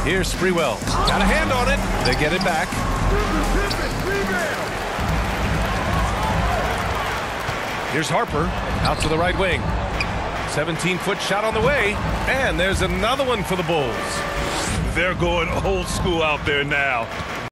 Here's Sprewell. Got a hand on it. They get it back. Here's Harper out to the right wing. 17-foot shot on the way. And there's another one for the Bulls. They're going old school out there now.